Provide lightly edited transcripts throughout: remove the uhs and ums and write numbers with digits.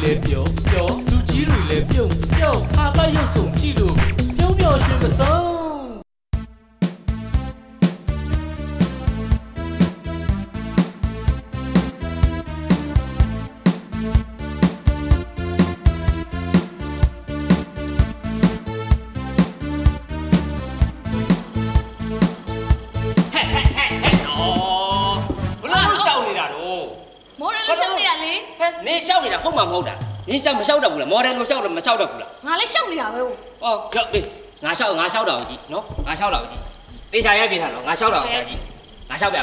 လည်းပြောလူကြီးတွေလည်းပြုံခါကရုပ်စုံကြည့်လို့ပြုံးပျော်ရွှင်မဆုံး你笑你了，后嘛好的，你笑没笑得不了，毛的都笑得没笑得不了。 我来笑你了喂。 哦，对，我笑老几，喏，我笑老几，你啥也别谈了，我笑老几，我笑不了。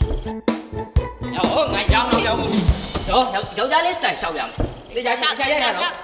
哦，我笑，有家你是笑不了，你啥也谈了。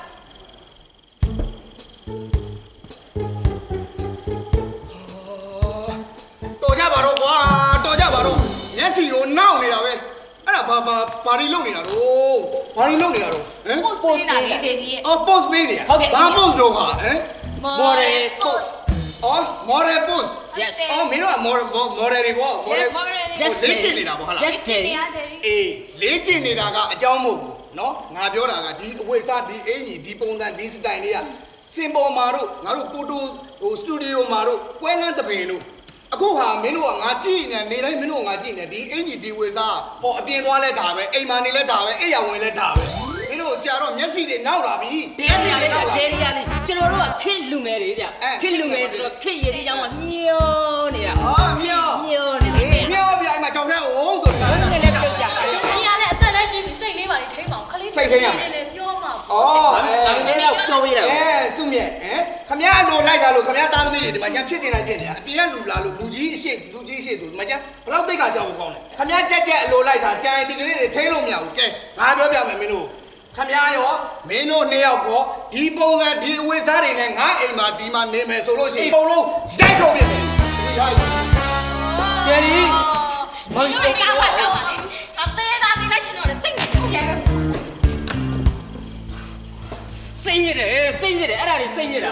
多加把肉瓜，多加把肉，年纪有闹你了呗。ဘာတွေလုပ်နေတာတော့ဘာတွေလုပ်နေတာတော့ဟမ် post ပေးနေတာလေဒေဒီရဲ့ post ပေးနေဟုတ်ကဲ့ဘာ post တော့ဟာဟမ် model post model post yes မင်းတို့က model တွေပေါ့ model လေ့ကျင့်နေတာပေါ့ဟာလား yes အေးလေ့ကျင့်နေတာကအကြောင်းမဟုတ်ဘူးเนาะငါပြောတာကဒီအဝတ်စားဒီအင်ကြီးဒီပုံစံဒီစတိုင်တွေကစင်ပေါ်မှာတို့ငါတို့ပိုတိုစတူဒီယိုမှာတို့ပွဲလန်းတပင်တို့အခုဟာမင်းတို့ကငါကြည့်နေတိုင်းမင်းတို့ကငါကြည့်နေဒီအင်ကြီးဒီဝေစားဟောအပြင်သွားလဲဒါပဲအိမ်မာနေလဲဒါပဲအိမ်ရဝင်လဲဒါပဲမင်းတို့ကြာတော့မျက်စိတွေနောက်လာပြီမျက်စိတွေနောက်လာဒေရီယာလေးကျွန်တော်တို့ကခစ်လူငယ်တွေဗျခစ်လူငယ်ဆိုတော့ခစ်ရည်ကြီးကြောင်းကညှောနေတာမျောနေတာမျောပြအိမ်မှာကြောက်တဲ့ဟိုးဆိုတာငယ်လေးပြုတ်ကြရှင်ရတဲ့အသက်လည်းကြီးပြီးစိတ်လေးပါထိန်းပါအောင်ခလေးစိတ်လေးလည်းပြောမှာဒါလည်းတော့ပြောပေးတာစုမြဲခမရလိုလိုက်တာလို့ခမရသားသမီးတွေဒီမှာညာဖြစ်နေတာဖြစ်နေတာအပြင်ကလူလာလို့လူကြီးအရှိသူဒီမှာညာဘလောက်တိတ်ကကြောက်ကောင်းတယ်ခမရကြက်အလိုလိုက်တာကြံဒီကလေးတွေထိန်းလို့မရဘူးကဲငါပြောပြမယ်မင်းတို့ခမရရောမင်းတို့နှစ်ယောက်ကောဒီပုံစံဒီအဝတ်စားတွေနဲ့ငါအိမ်မှာဒီမှာနေမယ်ဆိုလို့ရှိရင်ပုံလုံးရိုက်ထုတ်ပြမယ်ဒေရီဘာလို့လဲတားပါကြောက်ပါလေအသေးသားဒီလိုက်ချင်တော့စိတ်နေဟုတ်ရဲ့စိတ်ညစ်တယ်အဲ့ဒါတွေစိတ်ညစ်တာ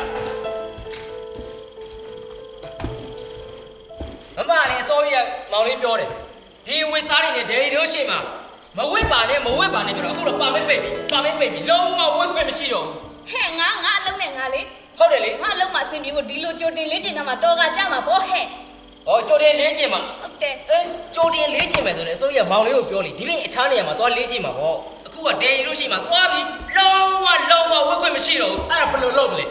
မမလည်းအစိုးရမောင်လေးပြောတယ်ဒီဝစ်စားတွေနဲ့ဒေရီတို့ရှိမှာမဝစ်ပါနဲ့ပြောတော့အခုတော့ပါမပိတ်ပြီလုံးဝဝစ်ခွင့်မရှိတော့ဘူးဟဲ့ငါအလုံးနဲ့ငါလေဟုတ်တယ်လေငါအလုံးမှာအဆင်ပြေဖို့ဒီလိုကြိုတင်လေးကျင်တာမှာတော့ကကြမှာပေါ့ဟဲ့ဩကြိုတင်လေးကျင်မှာဟုတ်တယ်ကြိုတင်လေးကျင်မယ်ဆိုရင်အစိုးရမောင်လေးကိုပြောလေဒီပြင်အခြားနေရာမှာသွားလေးကျင်မှာပေါ့အခုကဒေရီတို့ရှိမှာသွားပြီးလုံးဝဝစ်ခွင့်မရှိတော့ဘူးအဲ့ဒါဘယ်လိုလုပ်မလဲ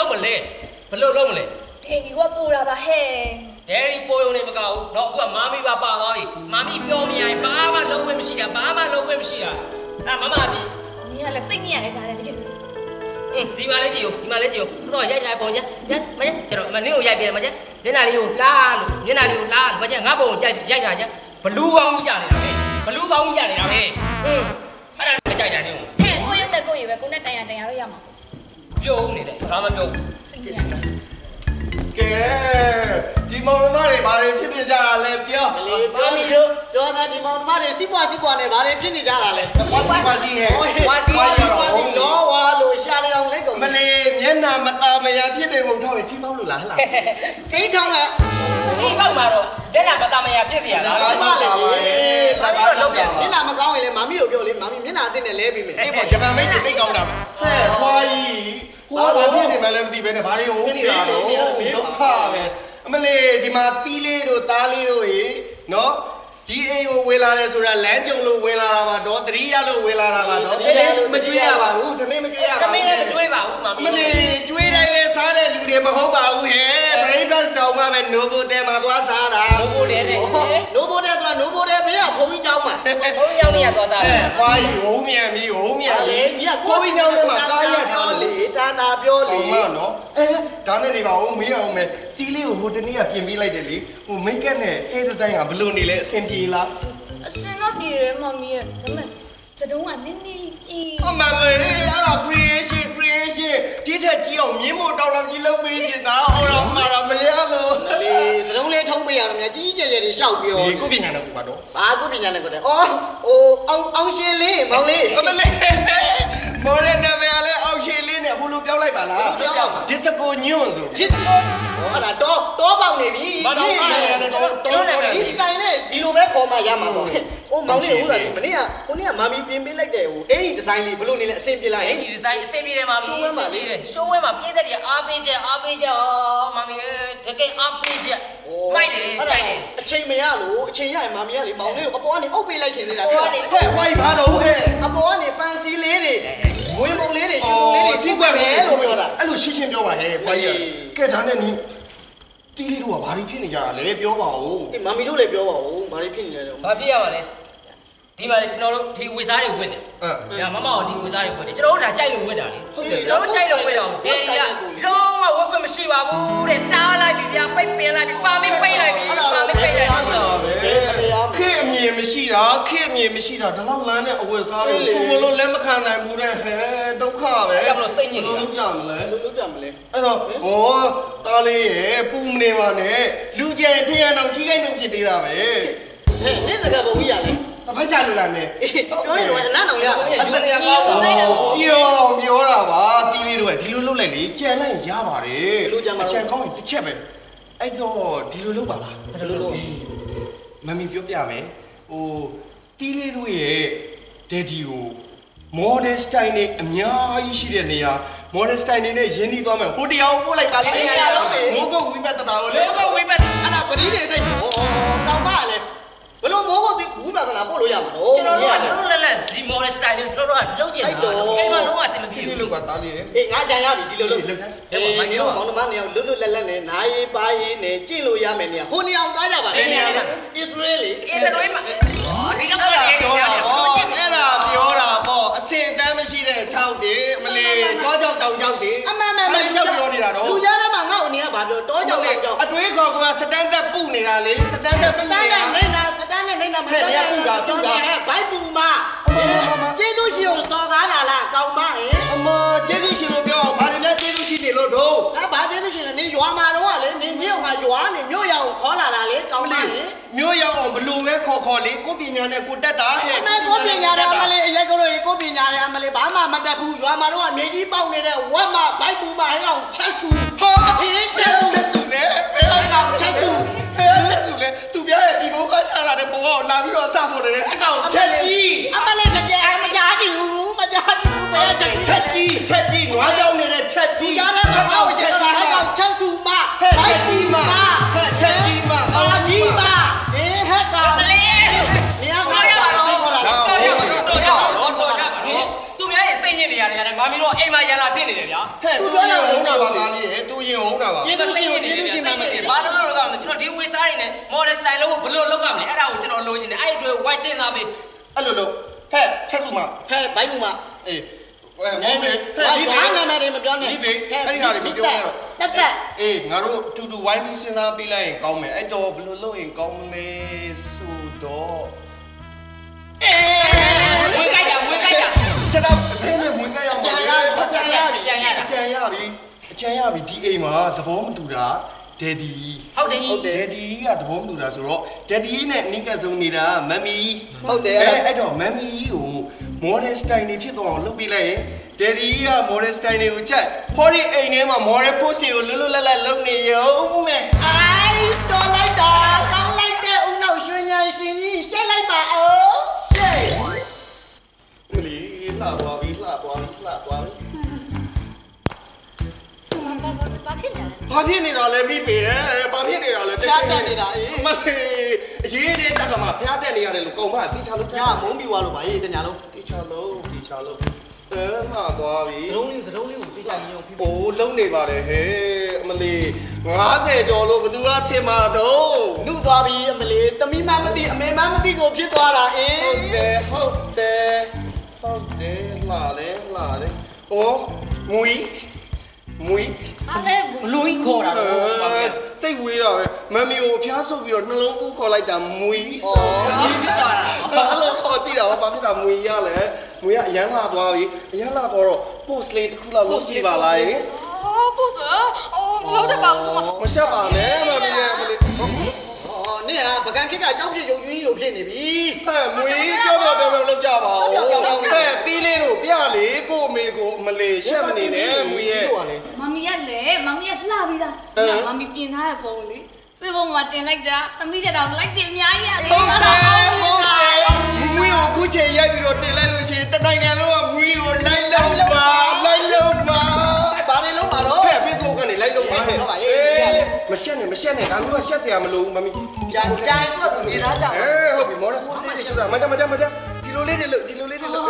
ဒေရီကပူတာပါဟဲ့ဒယ်ရီပိုးရုံနဲ့မကောက်ဘူးเนาะအခုကမာမီပါသွားပြီမာမီပြောမရရင်ဘာမှလုံးဝမရှိတာအဲ့မမပြီနင်ကလည်းစိတ်ညစ်ရတယ်ကြားတယ်တကယ်ဒီမှာလေးကြည့်ဦးစတော့ရိုက်ထားပုံကြမကျအဲ့တော့မနင်းကိုရိုက်ပြတယ်မကျမျက်နှာလေးကိုလှားလို့မကျငါပုံကိုရိုက်ထားကြဘလူးကောင်းကြီးကြနေတာပဲအဲ့ဒါမကြိုက်တာနင်းကိုဟဲ့ကိုရုပ်တဲ့ကိုရပဲကိုနဲ့တန်ရတော့ရမှာပြုံးနေတယ်စကားမပြုံးစိတ်ညစ်ရတယ်ကဲဒီမောင်နှမတွေဘာတွေဖြစ်နေကြတာလဲပြောလေပြောမီတို့ကျော်သားဒီမောင်နှမတွေစီးပွားနဲ့ဘာတွေဖြစ်နေကြတာလဲဝါစီဟဲ့လောဝါလို့ရှာနေတော့လက်ကုန်မလေးမျက်နှာမตาမရဖြစ်နေပုံထောက်ရင်ထိပေါက်လို့လားဟလားထိထောင်းလားထိပေါက်မှာတော့လက်နာမตาမရဖြစ်เสียလားဘာလဲလောက်တယ်မျက်နှာမကောင်းရင်လေမမီကိုပြောလေမမီမျက်နှာအစ်နဲ့လဲပြီးမယ်အေးပေါ့ဂျပန်မိတ်တိတ်ကောင်းတာပဲဟဲ့ခွာကြီးဟိုဘာဖြစ်နေမှလည်းမသိပဲနဲ့ဘာတွေဟုတ်နေတာတော့ဒုက္ခပဲအမလေးဒီမှာသီးလေးတို့သားလေးတို့ရေနော်ဒီအိမ်ကိုဝင်လာတယ်ဆိုတာလမ်းကြုံလို့ဝင်လာတာပါတော့တတိယလို့ဝင်လာတာပါတော့မကြွေးရပါဘူးတမင်းမကြွေးရပါဘူးတမင်းလည်းမကြွေးပါဘူးမလေးကြွေးတိုင်းလဲစားတဲ့လူတွေမဟုတ်ပါဘူးဟဲ့ breakfast တောင်မှပဲ Novotel မှာသွားစားတာ Novotel ဆိုတာ Novotel ဘေးကဘုံကြီးကျောင်းမှာဘုံကြီးကျောင်းနေရသွားစားတယ်ခွာကြီးဟုံးမြန်ပြီညီကကိုကြီးကျောင်းထဲမှာကားရထားလေတန်တာပြောလေဟုတ်မနော်ဒါနဲ့နေပါဦးမေးအောင်မယ်တီးလေးကိုဟိုတနေ့ကပြင်ပေးလိုက်တယ်လေဟို make up နဲ့ hair design ကဘယ်လိုနေလဲအဆင်ပြေလားအစင်တော့ပြေတယ်မမီးရဲ့ဒါပေမဲ့စတုံးကနည်းနည်းကြီးအမမေအဲ့ဒါ creation ဒီထက်ကြီးအောင်မြင်းမို့တောင်းလောက်ကြီးလုပ်ပေးချင်တာဟောတော့မှာတော့မရလို့လေစတုံးလေးထုံးပေးရမယ်ကြီးကျယ်တွေရှောက်ပြောဒီကိုပညာနဲ့ကိုပါတော့ဘာကိုပညာနဲ့ကိုတဲ့အော်ဟိုအောင်ရှင်လေးမောင်လေးအမလေးမော်ရနာမယ်လည်းအောင်ရှင်လေးနဲ့ဟိုလိုပြောလိုက်ပါလားပြော disco ညွန့်ဆို disco ဟောဒါတော့ပေါက်နေပြီဒီစတိုင်နဲ့ဒီလိုပဲခေါ်မှရမှာပေါ့ဟိုမောင်လေးဟိုကမနေ့ကကိုနေ့ကမာမီပြင်ပေးလိုက်တယ်ဟိုအဲ့ဒီဒီဇိုင်းလေးဘလို့နေလဲအဆင်ပြေလားအဲ့ဒီဒီဇိုင်းအဆင်ပြေတယ်မာမီရှိုးဝဲမှာပြည့်တဲ့အားပေးချက်မာမီတကယ်အားပေးချက်မိုက်တယ်ကြိုက်တယ်အချိန်မရလို့အချိန်ရရင်မာမီကလေမောင်လေးကိုအပေါ်ကနေအုပ်ပေးလိုက်ရှင်နေတာဟဲ့ဝိုင်းပါတော့ဟဲ့အပေါ်ကနေ fancy လေးတွေဝင်းပုံလေးတွေရှင်ပုံလေးတွေစီးကွက်မယ်လို့ပြောတာအဲ့လိုရှင်းပြောပါဟဲ့ဘွားကြီးကဲဒါနဲ့နီးတီးလေးတို့ကဘာတွေဖြစ်နေကြတာလဲပြောပါဦးအေးမာမီတို့လည်းပြောပါဦးဘာတွေဖြစ်နေလဲတော့ဘာဖြစ်ရမှာလဲဒီမှာလေကျွန်တော်တို့ဒီဝေစားတွေဝင့်တယ်မမတို့ဒီဝေစားတွေဝင့်တယ်ကျွန်တော်တို့ဒါကြိုက်လို့ဝင့်တာလေကျွန်တော်တို့ကြိုက်လို့ဝင့်တာဒေရီကလုံးဝဝင့်ခွင့်မရှိပါဘူးတဲ့တားလိုက်ပြီဗျာပိတ်ပင်လိုက်ပြီပါမင်းပိတ်လိုက်ပြီပါမင်းပိတ်လိုက်ပြီခေအမြင်မရှိတာဒီလောက်လမ်းနဲ့အဝတ်စားတွေကိုကိုလိုလက်မခံနိုင်ဘူးတဲ့ဟဲ့ဒုက္ခပဲကမလို့စိတ်ညစ်နေတာလုံးကြမလဲလုံးကြမလဲအဲ့တော့ဟောတားလေးရဲ့ပူမနေပါနဲ့လူကျန်ထရန်အောင်ကြီးကိုင်းလို့ဖြစ်သေးတာပဲဟဲ့နေ့စကားဘုံကြီးရလေအဖိုက်စားလို့လားနဲ့ပြောရင်တော့အနမ်းအောင်ရယူနေရကောင်းပါပြောတာပါတီးလေးတို့ကဒီလိုလုပ်လိုက်လေကြံလိုက်ရပါတယ်အချံကောင်းရင်တစ်ချက်ပဲအဲ့တော့ဒီလိုလုပ်ပါလားဘယ်လိုလုပ်မမီပြောပြမယ်ဟိုတီးလေးတို့ရဲ့ဒက်ဒီကို model style နဲ့အများကြီးရှိတဲ့နေရာ model style နဲ့ရင်းနှီးသွားမယ်ဟိုတရားကိုပို့လိုက်ပါလေမိုးကုတ်ဝိပဿနာကိုလေလောကဝိပတ်အဲ့ဒါပတိတွေသိတောင်းပါလေဘလို့မိုးကိုဝိပဿနာပို့လို့ရမှာတော့ကျွန်တော်တို့ကလုံးလက်ဇီမော်ဒယ်စတိုင်လေးကျွန်တော်တို့ကလုံးချင်တာအိမ်မှာလုံးဝအဆင်မပြေဒီဘူးလိုကတားလေးရဲ့အေးငါကြံရပြီဒီလိုလုပ်လှုပ်စမ်းအေးမောင်နှမနေအောင်လွတ်လွတ်လပ်လပ်နဲ့နားရေးပါရေးနဲ့ကြည့်လို့ရမယ်နေဟိုနေအောင်သွားကြပါလေအစ္စရေးလေအစ္စရေးမှာဒီတော့အဲ့ဒါပြောတာပေါ့အစင်တမ်းမရှိတဲ့6တေမလေးတောကြောက်တောင်ကြောက်တေအမှန်လျှောက်ပြောနေတာတော့လူကြားထဲမှာငါ့အနေကဘာပြောတောကြောက်ကြောက်အတွေးခေါ်ကစတန်သက်ပုနေတာလေစတန်သက်ပုနေတာစတန်းနဲ့နေတာမပြောနဲ့ပူတာဘိုက်ပူမကျေးဇူးရှင်ကိုစော်ကားတာလားကောင်းပါဟင်အမကျေးဇူးရှင်လို့ပြောအောင်ဗာလည်းကျေးဇူးရှိနေလို့တို့ဘာကျေးဇူးရှင်လဲနေရွာမှာတော့ကလေနေမြို့မှာရွာနေမြို့ရအောင်ခေါ်လာတာလေကောင်းပါလေမျိုးရောက်အောင်ဘလို့ပဲခေါ်လေကိုပညာနဲ့ကိုတက်တာဟဲ့အမေကိုပညာတယ်အမလေးအရက်ကိုတို့ကိုပညာတယ်အမလေးဘာမှမတတ်ဘူးရွာမှာတော့မြေကြီးပေါက်နေတဲ့ဝက်မဘိုက်ပူမဟဲ့အောင်ချက်စုဟာဟင်းချက်စုလေဘယ်အောင်ချက်စုလေသူပြရဲ့ဒီဘုံကချလာတဲ့ဘုံကလာပြီးတော့စဖို့တယ်အကောင်ချက်ကြီးအမလေးချက်ကြီးမကြားကြည့်ဘူးဘယ်ချက်ကြီးနွားကြောင်းနေတဲ့ချက်ကြီးကြားတယ်မကောက်ချက်ကြီးဟဲ့အောင်ချက်စုမဘိုက်ပူမချက်ကြီးမအာကြီးမဟဲ့ကောင်လေးနေရာမှာစိတ်ခေါ်တာတော်ရပါသူများရဲ့စိတ်ညစ်နေရတယ်မာမီတို့အိမ်မှာရလာဖြစ်နေတယ်ဗျာဟဲ့သူရင်ဟုတ်တာပါသားလေးဟဲ့သူရင်ဟုတ်တာပါကျေးဇူးရှင်မှမသိဘာလို့လုပ်ရမလဲကျွန်တော်ဒီဝေစားတွေနဲ့ model style လို့ဘလို့လုပ်ရမလဲအဲ့ဒါကိုကျွန်တော်လိုချင်တယ်အဲ့ဒီအတွက် white စင်သားပေးအဲ့လိုလို့ဟဲ့ချက်စုမဟဲ့ဘိုက်ပူမအေးနေမေဒီဘာနာမည်တွေမပြောနဲ့ဒီဘေအဲ့ဒီဟာတွေမပြောနဲ့တော့တက်အေးငါတို့တူတူဝိုင်းပြီးစဉ်းစားပေးလိုက်ရင်ကောင်းမယ်အဲ့တော့ဘယ်လိုလုပ်ရင်ကောင်းမလဲဆိုတော့အေးဝင်ကြိုက်တာကျွန်တော်အဖေနဲ့ဝင်ကြရအောင်ကြံရပြီကြံရတာအကျန်ရပြီဒီအိမ်မှာသဘောမတူတာဒက်ဒီဟုတ်တယ်ဒက်ဒီကသဘောမတူတာဆိုတော့ဒက်ဒီနဲ့အနိကဆုံးနေတာမမ်မီဟုတ်တယ်အဲ့တော့မမ်မီကို model style နေဖြစ်သွားအောင်လုပ်ပေးလိုက်ရင်ဒက်ဒီက model style တွေကိုချက်ဖော်ဒီအိမ်ထဲမှာ model pose ကိုလွတ်လွတ်လပ်လပ်လုပ်နေရုံမဲ့အိုင်တော်လိုက်တာကောင်းလိုက်တဲ့ဦးနောက်ရွှေညာရှင်ကြီးရှက်လိုက်ပါအောင်ရှက်လီလှသွားပြီဘာဖြစ်နေလဲဘာဖြစ်နေတာလဲမိပေတယ်ဘာဖြစ်နေတာလဲဖျားတက်နေတာအေးမစေးအရေးတဲ့တက်ကမှဖျားတက်နေရတယ်လို့ကောင်းမှတိချလို့ညမုန်းပြီးသွားလို့ပါအေးတညာလုံးတိချလို့လှသွားပြီစလုံးလေးကိုသိချင်အောင်ဖြစ်โอ้လုံးနေပါတယ်ဟဲ့အမလီ50ကျော်လို့ဘသူကထင်မှာတော့နုသွားပြီအမလေးသမီးမမသိအမေမမသိကိုဖြစ်သွားတာအေးဟုတ်တယ်လှတယ်ဩမွီအားလည်းဘလူးကြီးခေါ်တာပါဗျာစိတ်ဝေးတာပဲမမ်မီကိုအဖျားဆုပ်ပြီးတော့နှလုံးကူးခေါ်လိုက်တာမွီဆိုဒီဖြစ်သွားတာအဲ့လိုခေါ်ကြည့်တာဘာဖြစ်တာမွေရလဲမွေကအရန်လာသွားပြီအရန်လာသွားတော့ post လေးတစ်ခုလောက်လုပ်ကြည့်ပါလားအော်ပုတ်တော့လောက်တော့ပါဦးမရှက်ပါနဲ့မမီရဲ့မလေးအော်နင်ကပကံခက်ကကြောက်ဖြစ်ရုပ်ကြီးလိုဖြစ်နေပြီဟဲ့မွေကြောက်လောက်ကြပါဦးဟဲ့တီးလေးတို့ပြလေကိုအမေကိုမလေးရှက်မနေနဲ့မွေရဲ့မမီကလေ mami ya sila bisa. Mami pindah ya poli. Facebook မှာတင်လိုက်တာသမီးကျတော့ like တွေအများကြီးရတယ်ဟုတ်တယ်မွေးကိုခုချိန်ရိုက်ပြီးတော့တင်လိုက်လို့ရှိရင်တနိုင်ငံလုံးကမွေးကို like လုပ်ပါ like လုပ်ပါဘာနေလုံးပါတော့ Facebook ကနေ like လုပ်ပါဟဲ့မရှက်နဲ့ဒါမျိုးကရှက်စရာမလိုဘူးမမီကြိုင်တော့သူနေသားကြဟုတ်ပြီမော်ဒယ် post လေးကျူတာမကြဒီလိုလေးတွေလုပ်နေ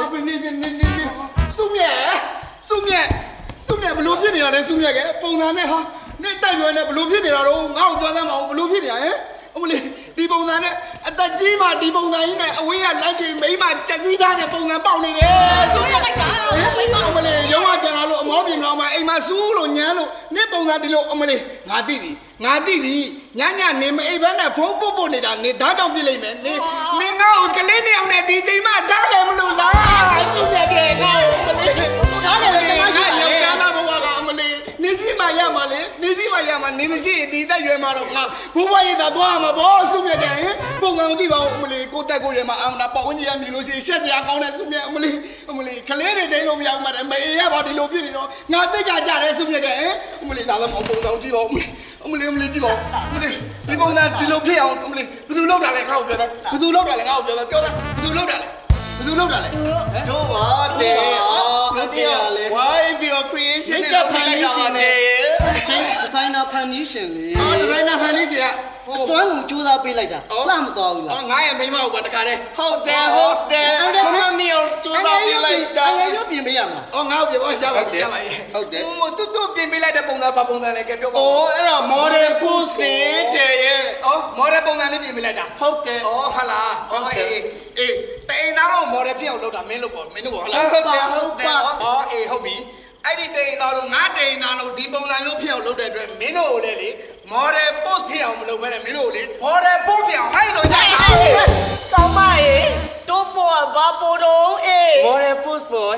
စုမြက်ဘလို့ဖြစ်နေတာလဲစုမြက်ကပုံစံနဲ့ဟာနေတိုက်ရွယ်နဲ့ဘလို့ဖြစ်နေတာတော့ငါ့ကိုပြောသမ်းမအောင်ဘလို့ဖြစ်နေတာဟဲ့အမလေးဒီပုံစံနဲ့အသက်ကြီးမှဒီပုံစံကြီးနဲ့အဝေးကလိုက်ကြည့်မိမကြက်စည်းထားတဲ့ပုံစံပေါက်နေတယ်စုမြက်လိုက်တာအမလေးရုံးကပြန်လာလို့အမောပြင်တော့မှအိမ်မှာစူးလို့ညမ်းလို့နေပုံစံဒီလိုအမလေးငါသိပြီညနေမအိပ်ဘဲနဲ့ဖုန်းပုတ်နေတာနေဓာတ်တောင်ပြစ်လိုက်မယ်နေငါ့ကိုကလေးနှစ်ယောက်နဲ့ဒီချိန်မှဓာတ်တယ်မလို့လားစုမြက်ကငါ့ကိုအမလေးဓာတ်တယ်လည်းမရှိဘူးကျမ်းသာဘဝကအမလေးနေရှိမှရမှာလေနေမရှိဒီတက်ရွယ်မှာတော့ငါဘိုးဘွားရည်သာသွားမှာဘောစုမြက်ကပုံစံကြည့်ပါဦးအမလေးကိုတက်ကိုရမှာအောင်တာပေါ့ဝင်ကြီးရမြည်လို့ရှိရင်ရှက်စရာကောင်းတဲ့စုမြက်အမလေးကလေးတွေတိုင်းလို့မရဘူးမှာမအေးရပါဒီလိုဖြစ်နေတော့ငါတိတ်ကကြတဲ့စုမြက်ကအမလေးလာတော့ပုံစံကြည့်ပါဦးအမလေးကြည့်ပါအမလေးဒီပုံစံဒီလိုဖြစ်အောင်အမလေးဘယ်သူလောက်တာလဲငါ့ကိုပြောတာဘယ်သူလောက်တာလဲဘယ်သူလောက်တာလဲတို့ပါတဲ့ဟုတ်တယ်လေ why video creation နဲ့လုပ်လိုက်တာပါနဲ့ designer foundation လေ designer foundation အစွမ်းကိုကြိုးစားပေးလိုက်တာလှမသွားဘူးလားငါရဲ့မိမဟုတ်ပါတခါတည်းဟုတ်တယ်မမမီအောင်ကြိုးစားပေးလိုက်တာရုပ်ပြင်ပေးရမလားငါ့ကိုပြင်ရပါဟုတ်တယ်တူပြင်ပေးလိုက်တဲ့ပုံစံဘာပုံစံလဲကဲပြောပါအဲ့တော့ model post တဲ့ရဲ့ model ပုံစံလေးပြင်ပေးလိုက်တာဟုတ်တယ်ဟာလားအေးတိန်သားတော့ model ဖြစ်အောင်လုပ်တာမင်းတို့ပေါ့ဟာလားဟုတ်တယ်ဟုတ်ပြီအဲ့ဒီတိန်သားလို့ငါတိန်သားလို့ဒီပုံစံမျိုးဖြစ်အောင်လုပ်တဲ့အတွက်မင်းတို့ကိုလေ model post ဖြစ်အောင်မလုပ်ဘဲနဲ့မင်းတို့လေ model post ဖြစ်အောင်ဟိုက်လို့ကြိုက်တာကောင်းပါရဲ့တို့ပေါ်ဘာပေါ်တော့ model post ပေါ်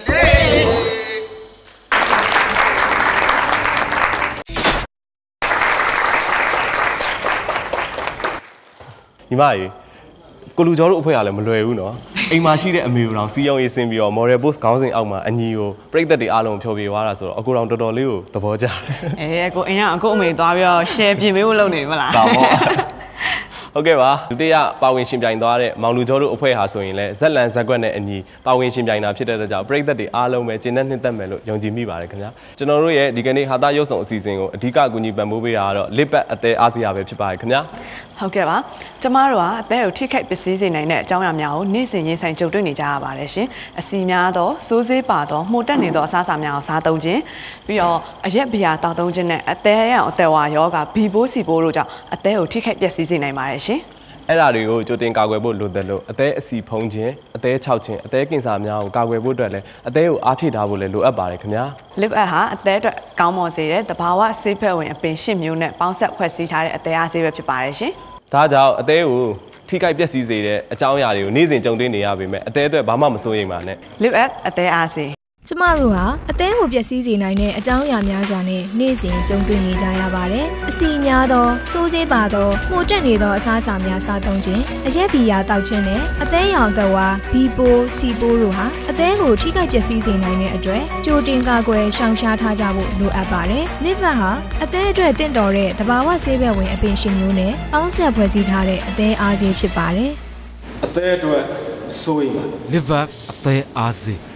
ညီမကြီးကိုလူကျော်တို့အဖွဲ့ကလည်းမလွယ်ဘူးနော်အိမ်မှာရှိတဲ့အမေတို့စီးရုံးရေးဆင်းပြီးတော့ model post ခေါင်းစဉ်အောက်မှာအညီကိုပြိသက်တွေအားလုံးဖြောပြသွားတာဆိုတော့အကိုတော်တော်လေးကိုသဘောကျတယ်ကိုအိမ်ကအကိုအမေသွားပြီးတော့ share ပြင်ပေးဖို့လုပ်နေမလားဟုတ်ကဲ့ပါဒုတိယပါဝင်ရှင်ပြိုင်သွားတဲ့မောင်လူကျော်တို့အဖွဲ့ဟာဆိုရင်လည်းဇက်လန်ဇက်ကွက်နဲ့အညီပါဝင်ရှင်ပြိုင်တာဖြစ်တဲ့အတွက်ကြောင့်ပရိသတ်တွေအားလုံးပဲကျင်းတဲ့နှစ်သက်မယ်လို့ယုံကြည်မိပါတယ်ခင်ဗျာကျွန်တော်တို့ရဲ့ဒီကနေ့ဟာသားရုပ်ဆောင်အစီအစဉ်ကိုအဓိကအကူအညီပံ့ပိုးပေးတာကတော့လစ်ပတ်အသေးအားစရာပဲဖြစ်ပါတယ်ခင်ဗျာဟုတ်ကဲ့ပါကျမတို့ကအသေးကိုထိခိုက်ပစ္စည်းစေနိုင်တဲ့အကြောင်းအရာများကိုနေ့စဉ်ရင်ဆိုင်ကြုံတွေ့နေကြရပါတယ်ရှင်အစီများသောစိုးစေးပါသောမှုတက်နေသောအစားအစာများကိုစားသုံးခြင်းပြီးတော့အရက်ဘီယာတောက်သုံးခြင်းနဲ့အသေးရအောင်အသေးဝါယောဂဘီပိုးစီပိုးတို့ကြောင့်အသေးကိုထိခိုက်ပျက်စီးစေနိုင်ပါတယ်ရှင်အဲ့ဓာတွေကိုကြိုတင်ကာကွယ်ဖို့လိုတယ်လို့အသေးအစီဖုံးခြင်းအသေးခြောက်ခြင်းအသေးကင်ဆာများကိုကာကွယ်ဖို့အတွက်လည်းအသေးကိုအားဖြည့်ထားဖို့လည်းလိုအပ်ပါတယ်ခင်ဗျာ Lip ဟာအသေးအတွက်ကောင်းမွန်စေတဲ့တဘာဝဆေးဖက်ဝင်အပင်၈မျိုးနဲ့ပေါင်းဆက်ဖွဲ့စည်းထားတဲ့အသေးအားဆေးပဲဖြစ်ပါတယ်ရှင်ဒါကြောင့်အသေးကိုထိခိုက်ပျက်စီးစေတဲ့အကြောင်းအရာတွေကိုနေ့စဉ်ကြုံတွေ့နေရပေမဲ့အသေးအတွက်ဘာမှမစိုးရိမ်ပါနဲ့ Lip အသေးအားဆေးကျမတို့ဟာအသေးကိုပျက်စီးစေနိုင်တဲ့အကြောင်းအရာများစွာနဲ့နေ့စဉ်ကြုံတွေ့နေကြရပါတယ်။အစီများသောစိုးစေးပါသောမှုတက်နေသောအစားအစာများစားသုံးခြင်းအရက်ဘီယာတောက်ခြင်းနဲ့အသေးရောင်သက်ဝါဘီပိုးစီပိုးတို့ဟာအသေးကိုထိခိုက်ပျက်စီးစေနိုင်တဲ့အတွက်ကြိုတင်ကာကွယ်ရှောင်ရှားထားကြဖို့လိုအပ်ပါတယ်။ Liver ဟာအသေးအတွက်တင့်တော်တဲ့တဘာဝဆေးဘက်ဝင်အပင်ရှင်မျိုးနဲ့ပေါင်းဆက်ဖွဲ့စည်းထားတဲ့အသေးအားဆေးဖြစ်ပါတယ်။အသေးအတွက်စိုးရိမ်ပါ Liver အသေးအားဆေး